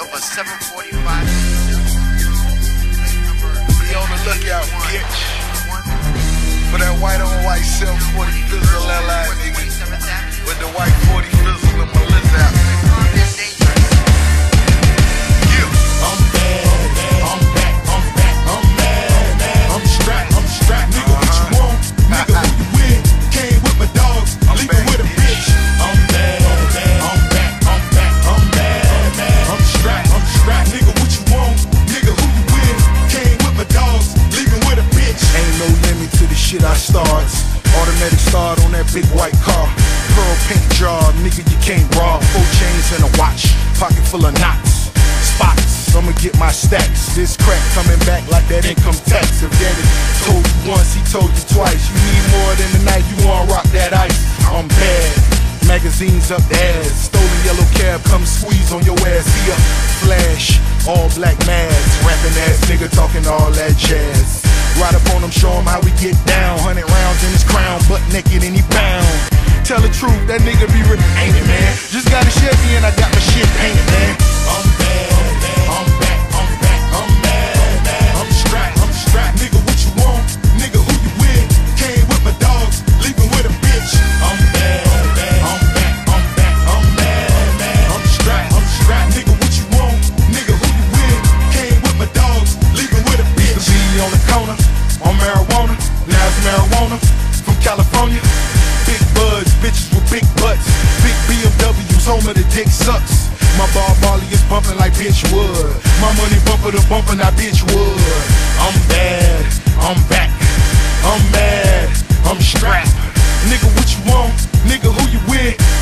of a 745. Be on the lookout, bitch. For that white on white 740 Fizzle LI, nigga. With the white 40 Fizzle and my list out. I'm bad, I'm back, I'm back, I'm mad, I'm strapped, nigga, what you want? Nigga, who you with? Came with my dogs, leaving with a bitch. I'm bad, I'm back, I'm back, I'm mad, I'm strapped, nigga, what you want? Nigga, who you with? Came with my dogs, leaving with a bitch. Ain't no limit to the shit I start. Automatic start on that big white car. Pearl paint jar, nigga, you can't rob. 4 chains and a watch, pocket full of knots. Spots, I'ma get my stacks. This crack coming back like that income tax. If daddy told you once, he told you twice. You need more than the night, you wanna rock that ice. I'm bad, magazines up the ass. Stolen yellow cab, come squeeze on your ass. See a flash, all black mask. Rapping ass nigga talking all that jazz. Ride up on him, show him how we get down. 100 rounds in his crown, butt naked and he bound. Tell the truth, that nigga be ripping, ain't it, man? Just got a Chevy and I got my shit painted, man. I'm bad, I'm back, I'm back, I'm mad, I'm strapped, nigga, what you want? Nigga, who you with? Came with my dogs, leaving with a bitch. I'm bad, I'm back, I'm back, I'm mad, I'm strapped, nigga, what you want? Nigga, who you with? Came with my dogs, leaving with a bitch. Used to be on the corner, on marijuana, now it's marijuana. From California, big buds, bitches with big butts. Big BMWs, home of the dick sucks. My bar Marley is bumping like bitch wood. My money bumper to bumping, that bitch wood. I'm bad, I'm back, I'm mad, I'm strapped. Nigga, what you want? Nigga, who you with?